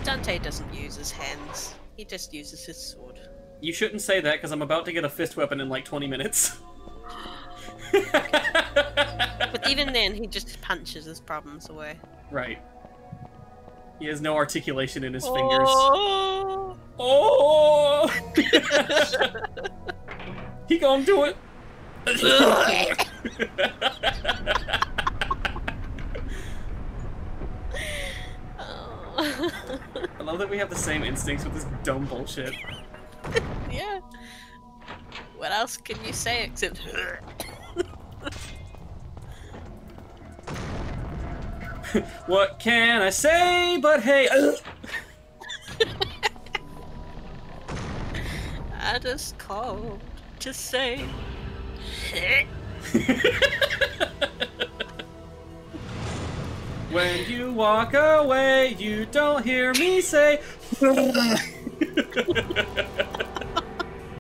Dante doesn't use his hands. He just uses his sword. You shouldn't say that, because I'm about to get a fist weapon in like 20 minutes. But even then, he just punches his problems away. Right. He has no articulation in his fingers. Oh! Oh! He gonna do it! I love that we have the same instincts with this dumb bullshit. Yeah. What else can you say except What can I say but hey? I just called to say When you walk away, you don't hear me say